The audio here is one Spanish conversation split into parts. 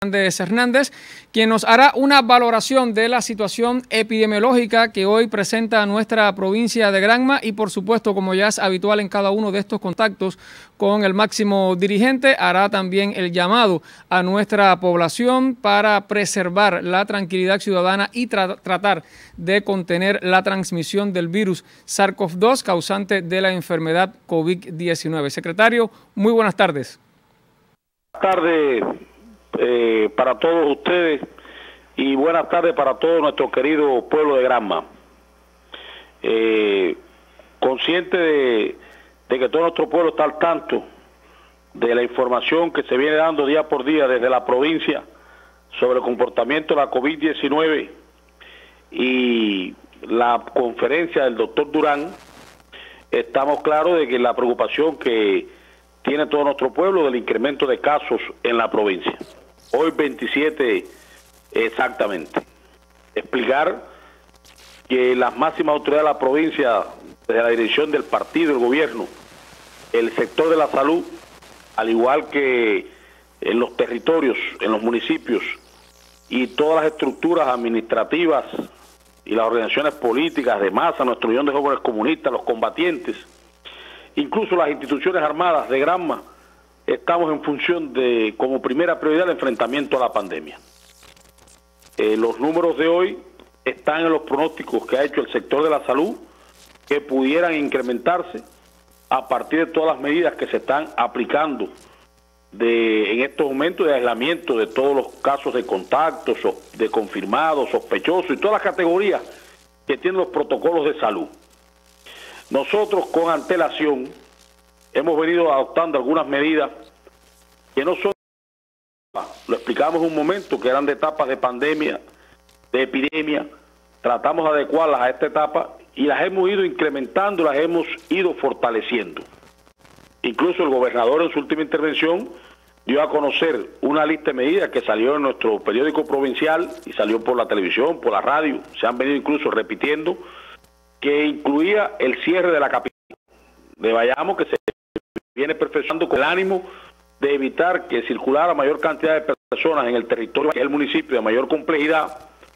Hernández, quien nos hará una valoración de la situación epidemiológica que hoy presenta nuestra provincia de Granma y, por supuesto, como ya es habitual en cada uno de estos contactos con el máximo dirigente, hará también el llamado a nuestra población para preservar la tranquilidad ciudadana y tratar de contener la transmisión del virus SARS-CoV-2 causante de la enfermedad COVID-19. Secretario, muy buenas tardes. Buenas tardes. Para todos ustedes y buenas tardes para todo nuestro querido pueblo de Granma. Consciente de que todo nuestro pueblo está al tanto de la información que se viene dando día por día desde la provincia sobre el comportamiento de la COVID-19 y la conferencia del doctor Durán, estamos claros de que la preocupación que tiene todo nuestro pueblo del incremento de casos en la provincia. Hoy 27 exactamente. Explicar que las máximas autoridades de la provincia, desde la dirección del partido, el gobierno, el sector de la salud, al igual que en los territorios, en los municipios y todas las estructuras administrativas y las organizaciones políticas de masa, nuestro millón de jóvenes comunistas, los combatientes, incluso las instituciones armadas de Granma, estamos en función de, como primera prioridad, el enfrentamiento a la pandemia. Los números de hoy están en los pronósticos que ha hecho el sector de la salud, que pudieran incrementarse a partir de todas las medidas que se están aplicando en estos momentos de aislamiento de todos los casos de contactos, de confirmados, sospechosos y todas las categorías que tienen los protocolos de salud. Nosotros con antelación hemos venido adoptando algunas medidas que no son, lo explicamos en un momento, que eran de etapas de pandemia, de epidemia, tratamos de adecuarlas a esta etapa y las hemos ido incrementando, las hemos ido fortaleciendo. Incluso el gobernador en su última intervención dio a conocer una lista de medidas que salió en nuestro periódico provincial y salió por la televisión, por la radio, se han venido incluso repitiendo, que incluía el cierre de la capital de Bayamo, que se viene perfeccionando con el ánimo de evitar que circulara mayor cantidad de personas en el territorio, que es el municipio de mayor complejidad,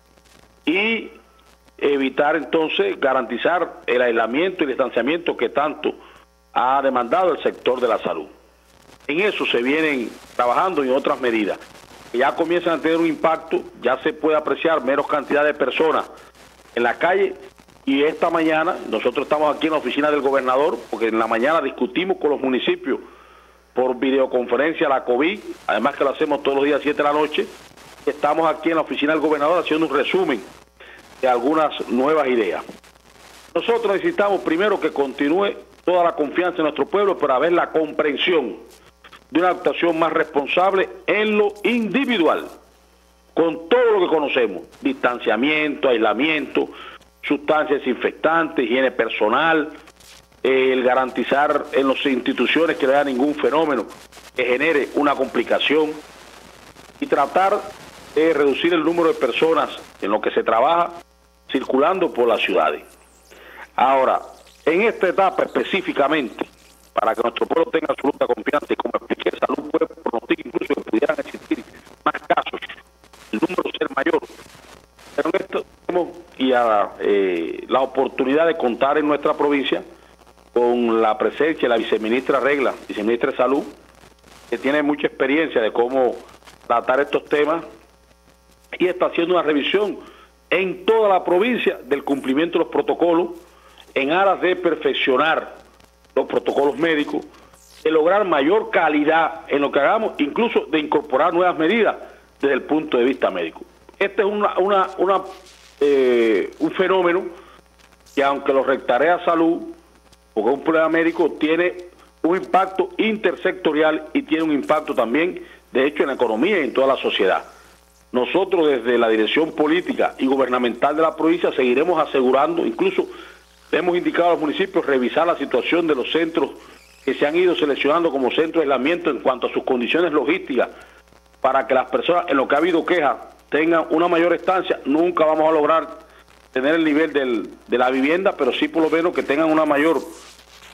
y evitar entonces garantizar el aislamiento y el distanciamiento que tanto ha demandado el sector de la salud. En eso se vienen trabajando y otras medidas que ya comienzan a tener un impacto, ya se puede apreciar menos cantidad de personas en la calle. Y esta mañana, nosotros estamos aquí en la oficina del gobernador, porque en la mañana discutimos con los municipios por videoconferencia la COVID, además que lo hacemos todos los días 7 de la noche. Estamos aquí en la oficina del gobernador haciendo un resumen de algunas nuevas ideas. Nosotros necesitamos primero que continúe toda la confianza en nuestro pueblo para ver la comprensión de una actuación más responsable en lo individual, con todo lo que conocemos, distanciamiento, aislamiento, sustancias desinfectantes, higiene personal, el garantizar en las instituciones que no haya ningún fenómeno que genere una complicación y tratar de reducir el número de personas en lo que se trabaja circulando por las ciudades. Ahora, en esta etapa específicamente, para que nuestro pueblo tenga absoluta confianza y como expliqué, salud puede pronosticar incluso que pudieran existir más casos, el número ser mayor. Pero esto tenemos la oportunidad de contar en nuestra provincia con la presencia de la viceministra Regla, viceministra de Salud, que tiene mucha experiencia de cómo tratar estos temas y está haciendo una revisión en toda la provincia del cumplimiento de los protocolos en aras de perfeccionar los protocolos médicos, de lograr mayor calidad en lo que hagamos, incluso de incorporar nuevas medidas desde el punto de vista médico. Este es un fenómeno que, aunque lo rectarea salud, porque es un problema médico, tiene un impacto intersectorial y tiene un impacto también, de hecho, en la economía y en toda la sociedad. Nosotros desde la dirección política y gubernamental de la provincia seguiremos asegurando, incluso hemos indicado a los municipios revisar la situación de los centros que se han ido seleccionando como centros de aislamiento en cuanto a sus condiciones logísticas, para que las personas, en lo que ha habido quejas, tengan una mayor estancia. Nunca vamos a lograr tener el nivel de la vivienda, pero sí por lo menos que tengan una mayor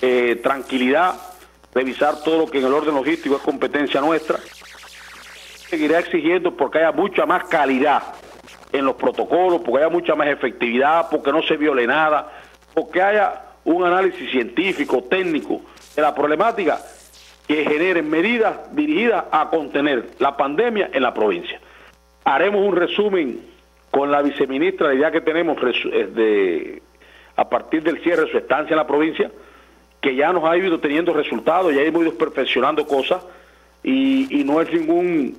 tranquilidad, revisar todo lo que en el orden logístico es competencia nuestra, seguirá exigiendo porque haya mucha más calidad en los protocolos, porque haya mucha más efectividad, porque no se viole nada, porque haya un análisis científico, técnico de la problemática que generen medidas dirigidas a contener la pandemia en la provincia. Haremos un resumen con la viceministra, la idea que tenemos a partir del cierre de su estancia en la provincia, que ya nos ha ido teniendo resultados, ya hemos ido perfeccionando cosas, y no es ningún,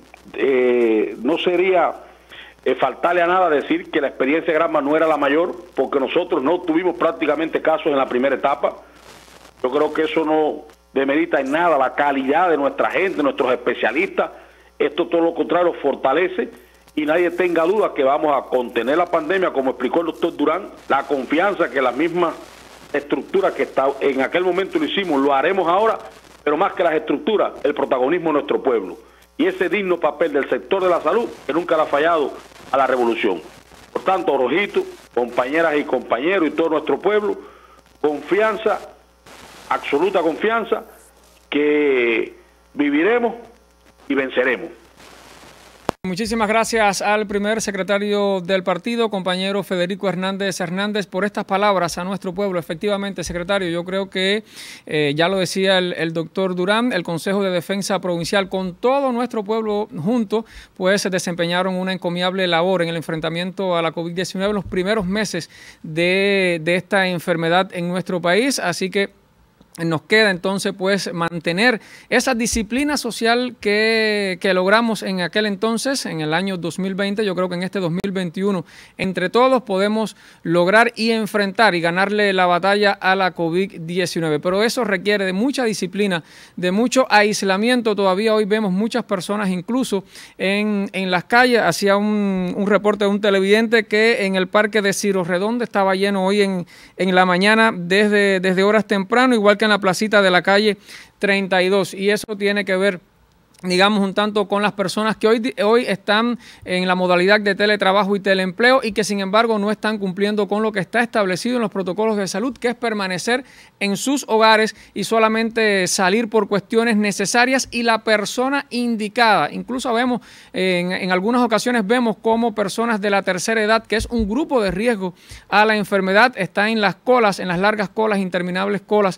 no sería faltarle a nada decir que la experiencia de Granma no era la mayor, porque nosotros no tuvimos prácticamente casos en la primera etapa. Yo creo que eso no demerita en nada la calidad de nuestra gente, nuestros especialistas. Esto todo lo contrario fortalece, y nadie tenga duda que vamos a contener la pandemia, como explicó el doctor Durán. La confianza que la misma estructura que está en aquel momento lo hicimos, lo haremos ahora, pero más que las estructuras, el protagonismo de nuestro pueblo y ese digno papel del sector de la salud que nunca le ha fallado a la revolución. Por tanto, Orojito, compañeras y compañeros y todo nuestro pueblo, confianza, absoluta confianza, que viviremos y venceremos. Muchísimas gracias al primer secretario del partido, compañero Federico Hernández, por estas palabras a nuestro pueblo. Efectivamente, secretario, yo creo que ya lo decía el doctor Durán, el Consejo de Defensa Provincial, con todo nuestro pueblo junto, pues se desempeñaron una encomiable labor en el enfrentamiento a la COVID-19 en los primeros meses de esta enfermedad en nuestro país. Así que nos queda entonces pues mantener esa disciplina social que logramos en aquel entonces, en el año 2020. Yo creo que en este 2021 entre todos podemos lograr y enfrentar y ganarle la batalla a la COVID-19. Pero eso requiere de mucha disciplina, de mucho aislamiento. Todavía hoy vemos muchas personas incluso en las calles. Hacía un reporte de un televidente que en el parque de Ciro Redondo estaba lleno hoy en la mañana desde horas temprano, igual que en la placita de la calle 32, y eso tiene que ver, digamos, un tanto con las personas que hoy están en la modalidad de teletrabajo y teleempleo y que sin embargo no están cumpliendo con lo que está establecido en los protocolos de salud, que es permanecer en sus hogares y solamente salir por cuestiones necesarias y la persona indicada. Incluso vemos, en algunas ocasiones vemos como personas de la tercera edad, que es un grupo de riesgo a la enfermedad, está en las colas, en las largas colas, interminables colas,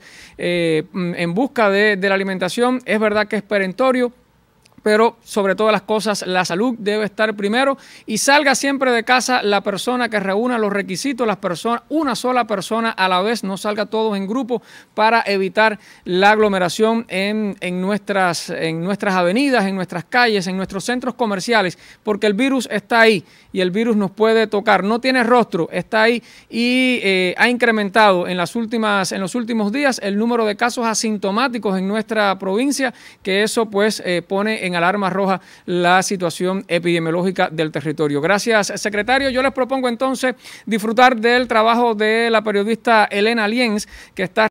en busca de la alimentación. Es verdad que es perentorio, pero sobre todas las cosas la salud debe estar primero, y salga siempre de casa la persona que reúna los requisitos, una sola persona a la vez, no salga todos en grupo, para evitar la aglomeración en nuestras avenidas, en nuestras calles, en nuestros centros comerciales, porque el virus está ahí y el virus nos puede tocar, no tiene rostro, está ahí, y ha incrementado en los últimos días el número de casos asintomáticos en nuestra provincia, que eso pues pone en alarma roja la situación epidemiológica del territorio. Gracias, secretario. Yo les propongo entonces disfrutar del trabajo de la periodista Elena Lienz, que está